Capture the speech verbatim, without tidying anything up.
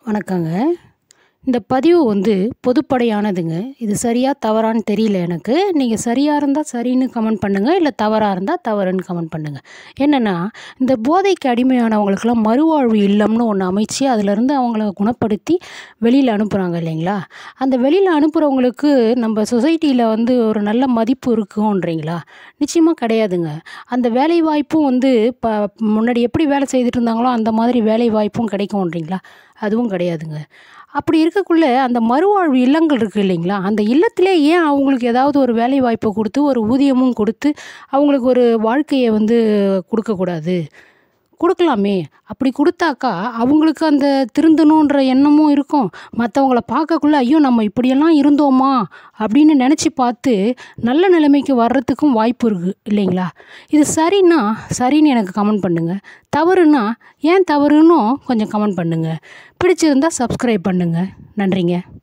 வணக்கங்க. இந்த பதிவு வந்து பொதுப்படையானதுங்க. இது சரியா தவறான்னு தெரியல எனக்கு. நீங்க சரியா இருந்தா சரின்னு கமெண்ட் பண்ணுங்க. இல்ல தவறா இருந்தா தவறுன்னு கமெண்ட் பண்ணுங்க. என்னன்னா, இந்த போதைக்கு அடிமையானவங்களுக்கெல்லாம் மறுவாழ்வு இல்லம்னு ஒண்ணு அமைச்சு, அதிலருந்து அவங்கள குணப்படுத்தி வெளியில அனுப்புறாங்க இல்லைங்களா? அந்த வெளியில அனுப்புறவங்களுக்கு நம்ம சொசைட்டியில வந்து ஒரு நல்ல மதிப்பு இருக்குன்றீங்களா? நிச்சயமா கிடையாதுங்க. அந்த வேலைவாய்ப்பும் வந்து ப முன்னாடி எப்படி வேலை செய்துட்டு இருந்தாங்களோ, அந்த மாதிரி வேலைவாய்ப்பும் கிடைக்குன்றீங்களா? அதுவும் கிடையாதுங்க. அப்படி இருக்கக்குள்ள அந்த மறுவாழ்வு இல்லங்கள் இருக்கு இல்லைங்களா? அந்த இல்லத்திலே ஏன் அவங்களுக்கு ஏதாவது ஒரு வேலைவாய்ப்ப குடுத்து, ஒரு ஊதியமும் குடுத்து, அவங்களுக்கு ஒரு வாழ்க்கைய வந்து குடுக்கக்கூடாது? குடுக்கலாமே! அப்படி குடுத்தாக்கா, அவங்களுக்கு அந்த திருந்தணுன்ற எண்ணமும் இருக்கும். மத்தவங்கள பார்க்கக்குள்ள, "ஐயோ! நம்ம இப்படியெல்லாம் இருந்தோமா?" அப்படின்னு நெனச்சு பார்த்து, நல்ல நிலைமைக்கு வர்றதுக்கும் வாய்ப்பு இருக்கு இல்லைங்களா? இது சரின்னா, சரின்னு எனக்கு கமெண்ட் பண்ணுங்க. தவறுன்னா, ஏன் தவறுன்னும் கொஞ்சம் கமெண்ட் பண்ணுங்க. பிடிச்சிருந்தா சப்ஸ்கிரைப் பண்ணுங்க. நன்றிங்க.